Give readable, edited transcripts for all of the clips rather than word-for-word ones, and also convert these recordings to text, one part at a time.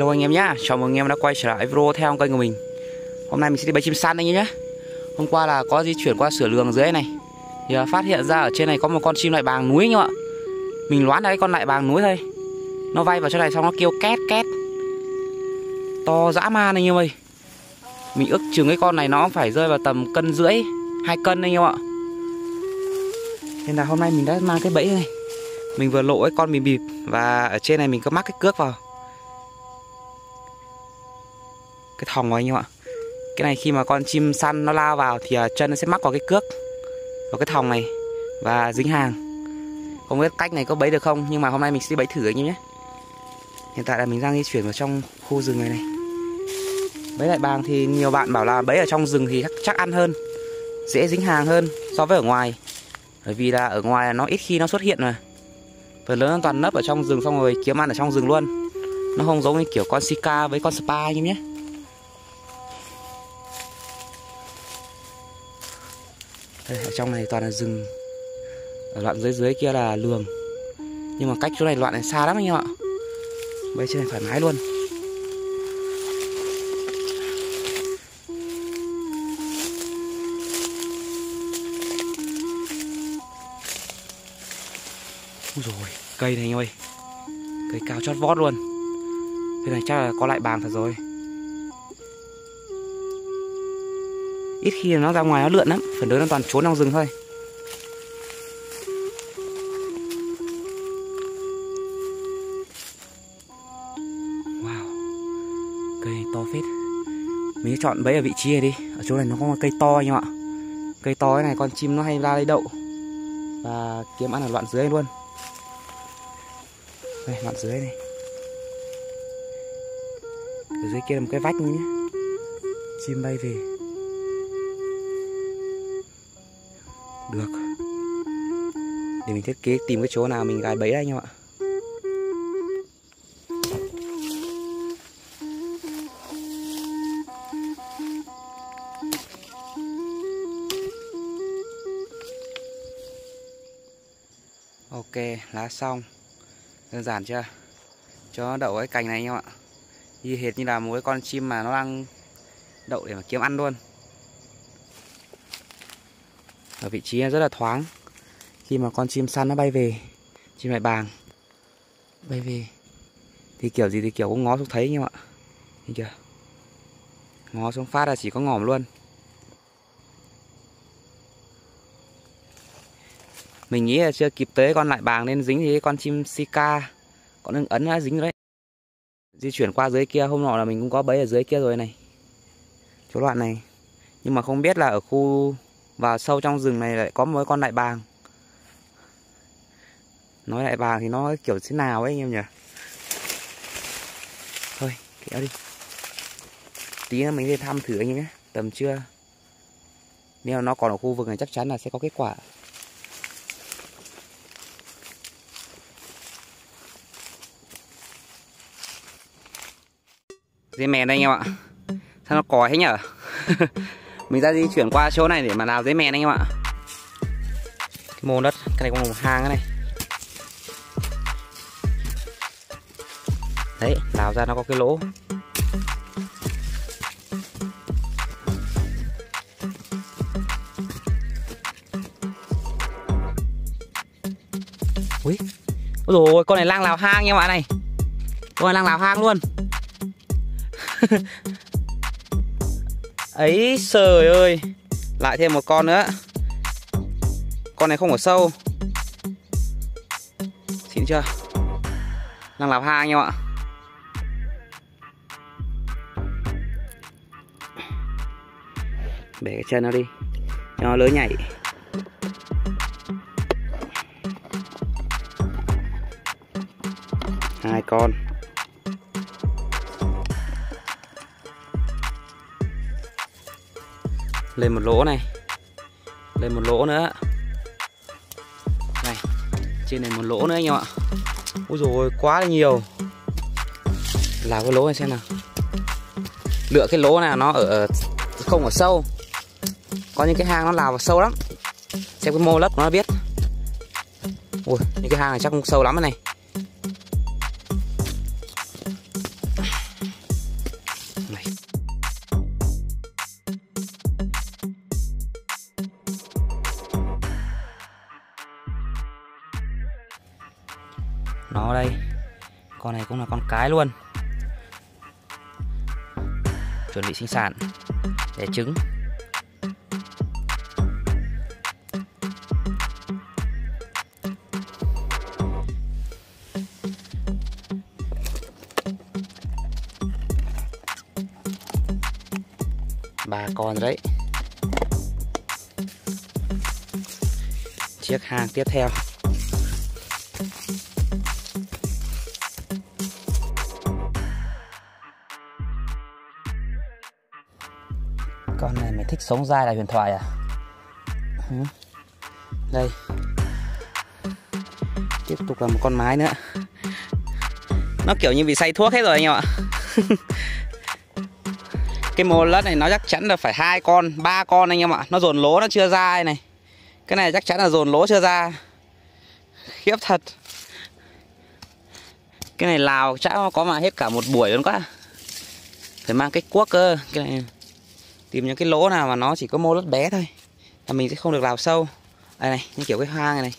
Hello anh em nhé, chào mừng anh em đã quay trở lại video theo kênh của mình. Hôm nay mình sẽ đi bẫy chim săn anh em nhé. Hôm qua là có di chuyển qua sửa lường dưới này thì phát hiện ra ở trên này có một con chim lại bàng núi anh em ạ. Mình đoán là cái con lại bàng núi thôi. Nó bay vào chỗ này xong nó kêu két két, to dã man anh em ơi. Mình ước chừng cái con này nó phải rơi vào tầm 1,5 cân, 2 cân anh em ạ. Nên là hôm nay mình đã mang cái bẫy này. Mình vừa lộ cái con bìm bịp và ở trên này mình có mắc cái cước vào cái thòng này anh em ạ. Cái này khi mà con chim săn nó lao vào thì chân nó sẽ mắc vào cái cước, vào cái thòng này và dính hàng. Không biết cách này có bẫy được không, nhưng mà hôm nay mình sẽ bẫy thử anh em nhé. Hiện tại là mình đang di chuyển vào trong khu rừng này. Bẫy lại bàng thì nhiều bạn bảo là bẫy ở trong rừng thì chắc ăn hơn, dễ dính hàng hơn so với ở ngoài. Bởi vì là ở ngoài là nó ít khi nó xuất hiện mà. Phần lớn toàn nấp ở trong rừng xong rồi kiếm ăn ở trong rừng luôn. Nó không giống như kiểu con Sika với con Spa anh em nhé. Đây, ở trong này toàn là rừng. Ở đoạn dưới kia là lường. Nhưng mà cách chỗ này đoạn này xa lắm anh em ạ. Bây trên này thoải mái luôn. Ui dồi, cây này anh em ơi, cây cao chót vót luôn. Cái này chắc là có lại bàng thật rồi. Ít khi nó ra ngoài nó lượn lắm, phần lớn nó toàn trốn trong rừng thôi. Wow, cây này to phết. Mình sẽ chọn bẫy ở vị trí này đi. Ở chỗ này nó có một cây to anh em ạ. Cây to cái này con chim nó hay ra đây đậu và kiếm ăn ở đoạn dưới luôn. Đây, đoạn dưới này. Ở dưới kia là một cái vách nhé. Chim bay về. Được. Để mình thiết kế tìm cái chỗ nào mình gài bẫy đây anh em ạ. Ok, lá xong. Đơn giản chưa? Cho nó đậu cái cành này anh em ạ. Y hệt như là một cái con chim mà nó đang đậu để mà kiếm ăn luôn. Ở vị trí rất là thoáng. Khi mà con chim săn nó bay về, chim lại bàng bay về thì kiểu gì thì kiểu cũng ngó xuống thấy anh em ạ. Thấy chưa? Ngó xuống phát là chỉ có ngỏm luôn. Mình nghĩ là chưa kịp tới con lại bàng nên dính thì con chim Sika, con ưng ấn đã dính rồi đấy. Di chuyển qua dưới kia, hôm nọ là mình cũng có bẫy ở dưới kia rồi này, chỗ đoạn này. Nhưng mà không biết là ở khu vào sâu trong rừng này lại có một con đại bàng. Nói đại bàng thì nó kiểu thế nào ấy anh em nhỉ. Thôi kéo đi, tí nữa mình lên thăm thử anh em nhé. Tầm trưa nếu nó còn ở khu vực này chắc chắn là sẽ có kết quả. Dế mèn đây anh em ạ. Sao nó còi thế nhở. Mình ra di chuyển qua chỗ này để mà đào dế mèn anh em ạ. Cái mô đất, cái này có một hang cái này. Đấy, đào ra nó có cái lỗ. Ui, ôi dồi, con này lang lào hang nha bạn này. Con này lang lào hang luôn. Ấy trời ơi, lại thêm một con nữa. Con này không ở sâu. Xịn chưa? Lang lào hang anh em ạ. Bẻ cái chân nó đi cho nó lớn nhảy. Hai con. Lên một lỗ này. Lên một lỗ nữa. Này, trên này một lỗ nữa anh em ạ. Ôi dồi, quá là nhiều. Làm cái lỗ này xem nào. Lựa cái lỗ nào nó ở không ở sâu. Có những cái hang nó lào vào sâu lắm. Xem cái mô lấp của nó biết. Ui, những cái hang này chắc không sâu lắm này. nó đây. Con này cũng là con cái luôn, chuẩn bị sinh sản đẻ trứng. Ba con rồi đấy. Chiếc hàng tiếp theo. Con này mày thích sống dai là huyền thoại à? Đây. Tiếp tục là một con mái nữa. Nó kiểu như bị say thuốc hết rồi anh em ạ. Cái mô lất này nó chắc chắn là phải 2 con, 3 con anh em ạ. Nó dồn lỗ nó chưa ra đây này. Cái này chắc chắn là dồn lỗ chưa ra. Khiếp thật. Cái này lào chắc nó có mà hết cả một buổi luôn quá. Phải mang cái cuốc cơ. Cái này tìm những cái lỗ nào mà nó chỉ có mô lất bé thôi là mình sẽ không được đào sâu. Đây này, như kiểu cái hoang này này.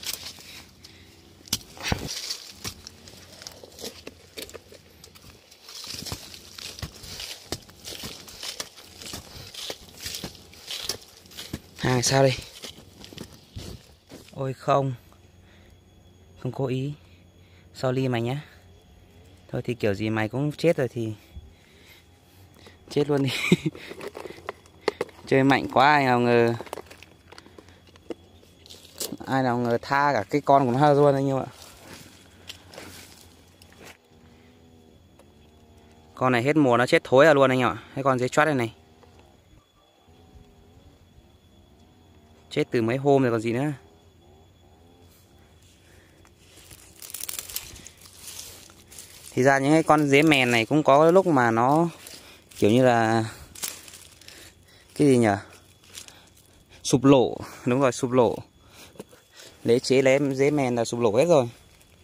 Sao đây? Ôi không cố ý. Sorry mày nhá. Thôi thì kiểu gì mày cũng chết rồi thì chết luôn đi. Chơi mạnh quá, ai nào ngờ tha cả cái con của nó luôn anh em ạ. Con này hết mùa nó chết thối ra luôn anh em ạ. Cái con dế choát này này chết từ mấy hôm rồi còn gì nữa. Thì ra những cái con dế mèn này cũng có lúc mà nó kiểu như là cái gì nhỉ, sụp lỗ. Đúng rồi, sụp lỗ. Lấy chế lấy dế mèn là sụp lỗ hết rồi.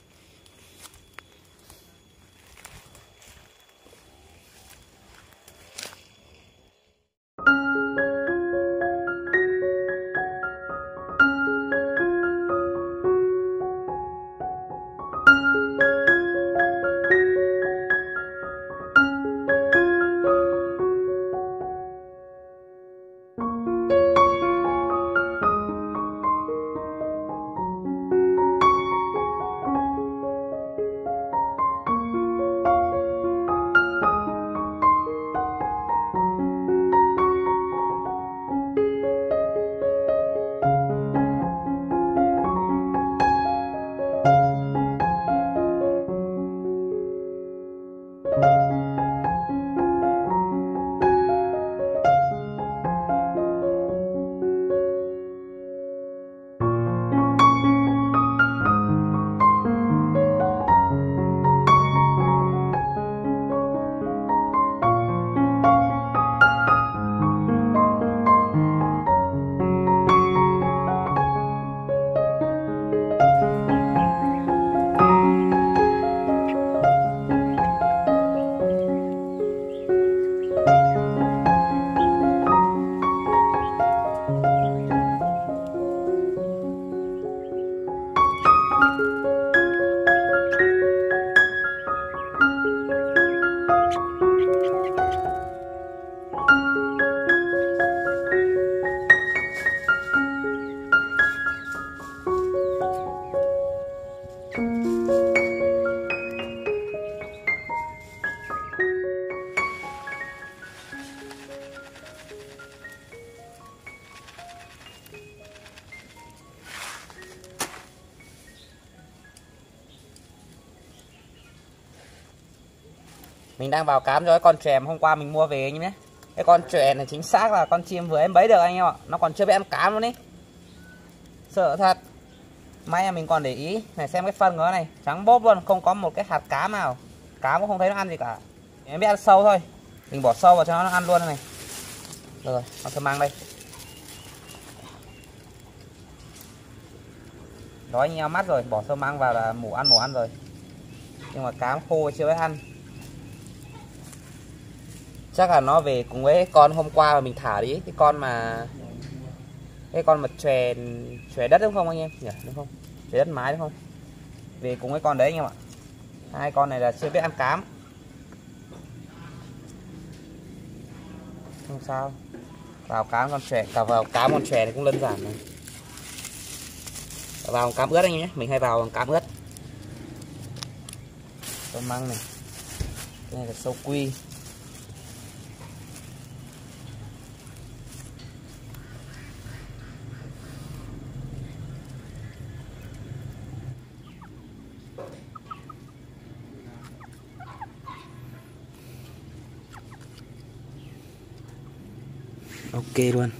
Mình đang vào cám cho cái con chèm hôm qua mình mua về anh em nhé. Cái con chèm này chính xác là con chim vừa em bấy được anh em ạ. Nó còn chưa biết ăn cám luôn ý. Sợ thật. May là mình còn để ý. Này xem cái phân của nó này, trắng bốp luôn, không có một cái hạt cám nào. Cám cũng không thấy nó ăn gì cả. Em biết ăn sâu thôi. Mình bỏ sâu vào cho nó ăn luôn này. Rồi, con sơ mang đây. Đói nheo mắt rồi, bỏ sơ mang vào là mổ ăn rồi. Nhưng mà cám khô chưa biết ăn. Chắc là nó về cùng với con hôm qua mà mình thả đi, cái con mà chòe đất đúng không anh em nhỉ, đúng không, chòe đất mái đúng không. về cùng với con đấy anh em ạ. Hai con này là chưa biết ăn cám. Không sao, vào cám con chòe, cả vào cám con chòe này cũng đơn giản này. Vào cám ướt anh em nhé, mình hay vào cám ướt. Tôm măng này, cái này là sâu quy. Ok luôn.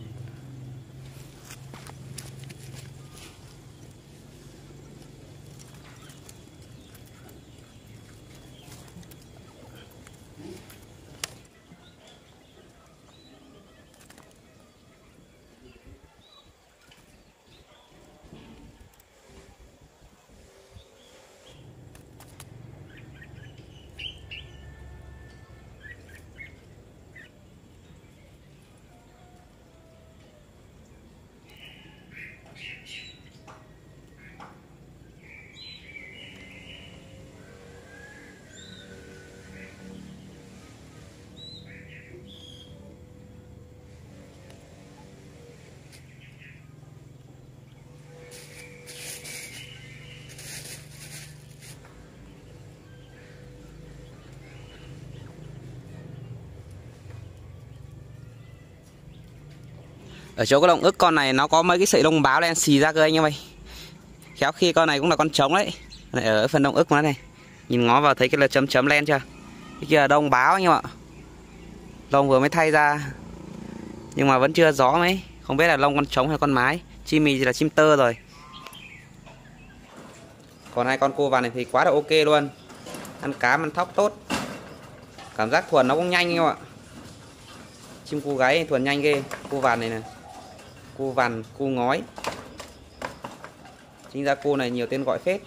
Ở chỗ cái lồng ức con này nó có mấy cái sợi lông báo đen xì ra cơ anh em ơi. Khéo khi con này cũng là con trống đấy. Này, ở phần lông ức nó này. Nhìn ngó vào thấy cái là chấm chấm len chưa? Cái kia là đông báo anh em ạ. Lông vừa mới thay ra. Nhưng mà vẫn chưa gió mấy. Không biết là lông con trống hay con mái. Chim mì thì là chim tơ rồi. Còn hai con cua vằn này thì quá là ok luôn. Ăn cám, ăn thóc tốt. Cảm giác thuần nó cũng nhanh anh em ạ. Chim cu gáy thuần nhanh ghê. Cua vằn này nè, cua vằn, cua ngói. Chính ra cua này nhiều tên gọi phết.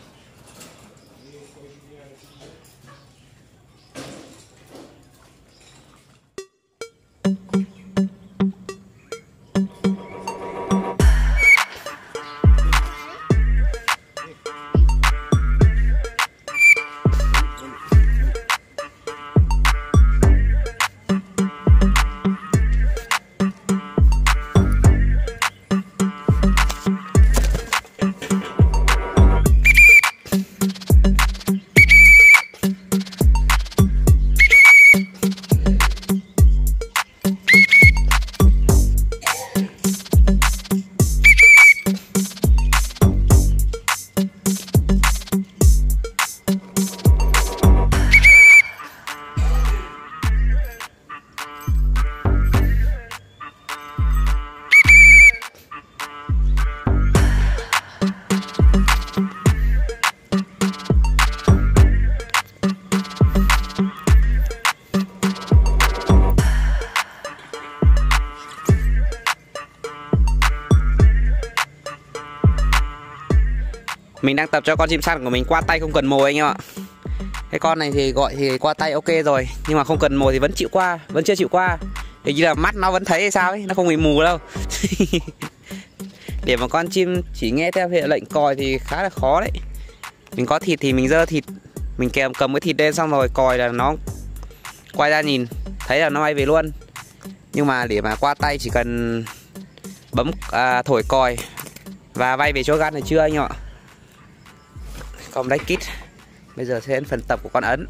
Mình đang tập cho con chim săn của mình qua tay không cần mồi anh em ạ. Cái con này thì gọi thì qua tay ok rồi, nhưng mà không cần mồi thì vẫn chịu qua, vẫn chưa chịu qua. Hình như là mắt nó vẫn thấy hay sao ấy, nó không bị mù đâu. Để mà con chim chỉ nghe theo hiệu lệnh còi thì khá là khó đấy. Mình có thịt thì mình dơ thịt, mình cầm cái thịt lên xong rồi còi là nó quay ra nhìn, thấy là nó bay về luôn. Nhưng mà để mà qua tay chỉ cần bấm thổi còi và bay về chỗ gan này chưa anh em ạ. Complete kit. Bây giờ sẽ đến phần tập của con ấn.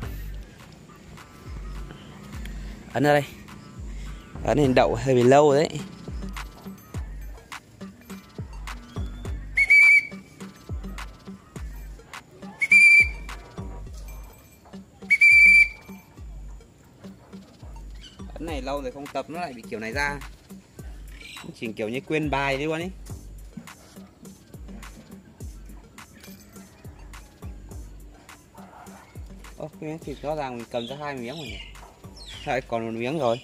Ấn ở đây. Ấn hình đậu hơi bị lâu rồi đấy. Ấn này lâu rồi không tập nó lại bị kiểu này ra. Chỉ kiểu như quên bài đi luôn ấy. Ok thì rõ ràng mình cầm ra 2 miếng rồi nhỉ. Lại còn 1 miếng rồi.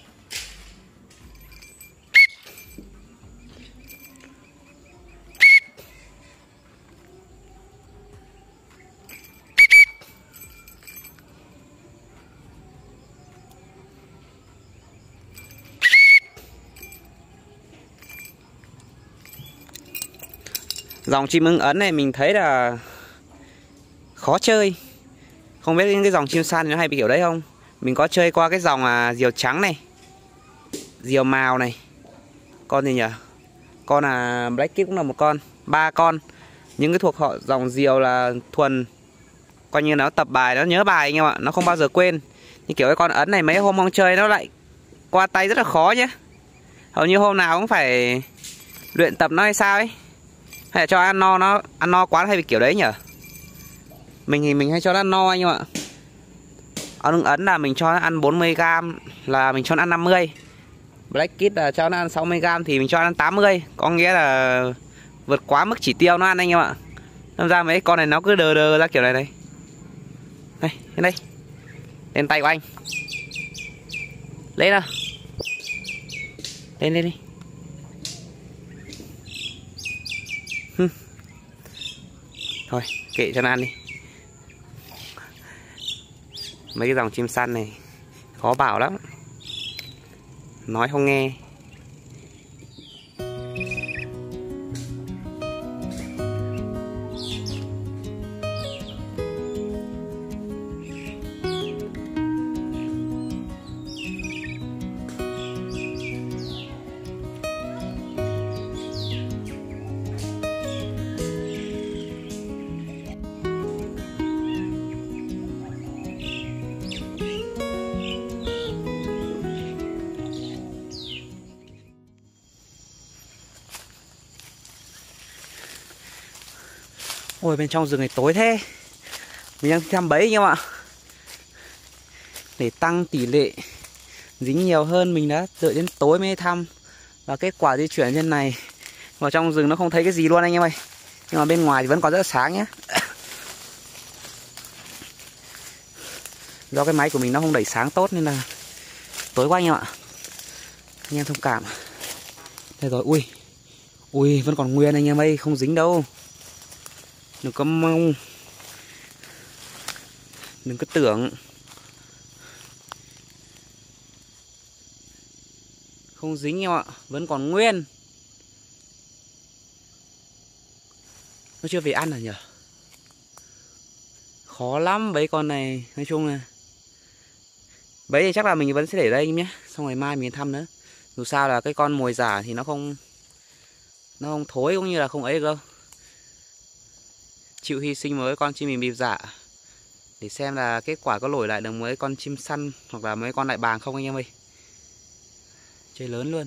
Dòng chim ưng ấn này mình thấy là khó chơi. Không biết cái dòng chim săn nó hay bị kiểu đấy không. Mình có chơi qua cái dòng diều trắng này, diều màu này, con gì nhỉ, con Black Kid cũng là một con, 3 con. Những cái thuộc họ dòng diều là thuần coi như nó tập bài, nó nhớ bài anh em ạ, nó không bao giờ quên. Như kiểu cái con ấn này mấy hôm không chơi nó lại qua tay rất là khó nhé. Hầu như hôm nào cũng phải luyện tập nó hay sao ấy, hay là cho ăn no, nó ăn no quá hay bị kiểu đấy nhở. Mình thì mình hay cho nó ăn no anh em ạ. Ấn là mình cho nó ăn 40g, là mình cho nó ăn 50. Black Kid là cho nó ăn 60g thì mình cho nó ăn 80. Có nghĩa là vượt quá mức chỉ tiêu nó ăn anh em ạ. Nên ra mấy con này nó cứ đờ đờ ra kiểu này này. Đây, lên đây. Lên tay của anh. Lên nào. Lên lên đi. Thôi, kệ cho nó ăn đi. Mấy cái dòng chim săn này khó bảo lắm, nói không nghe. Ôi bên trong rừng này tối thế. Mình đang thăm bẫy anh em ạ. Để tăng tỷ lệ dính nhiều hơn mình đã đợi đến tối mới thăm. Và kết quả di chuyển trên này vào trong rừng nó không thấy cái gì luôn anh em ơi. Nhưng mà bên ngoài thì vẫn còn rất là sáng nhé. Do cái máy của mình nó không đẩy sáng tốt nên là tối quá anh em ạ. Anh em thông cảm. Đây rồi, ui. Ui vẫn còn nguyên anh em ơi, không dính đâu. Đừng có mong, đừng có tưởng. Không dính em ạ, vẫn còn nguyên. Nó chưa về ăn à nhỉ? Khó lắm bấy con này. Nói chung là bấy thì chắc là mình vẫn sẽ để đây nhé. Xong ngày mai mình thăm nữa. Dù sao là cái con mồi giả thì nó không thối cũng như là không ấy được đâu. Chịu hy sinh với con chim mình bịp giả để xem là kết quả có nổi lại được mấy con chim săn hoặc là mấy con đại bàng không anh em ơi. Chơi lớn luôn.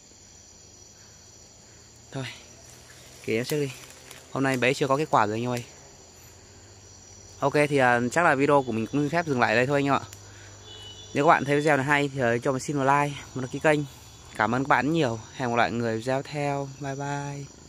Thôi kể em trước đi, hôm nay bấy chưa có kết quả rồi anh em ơi. Ok thì chắc là video của mình cũng phép dừng lại đây thôi anh em ạ. Nếu các bạn thấy video này hay thì cho mình xin một like, một đăng ký kênh. Cảm ơn các bạn nhiều. Hẹn gặp lại người video theo. Bye bye.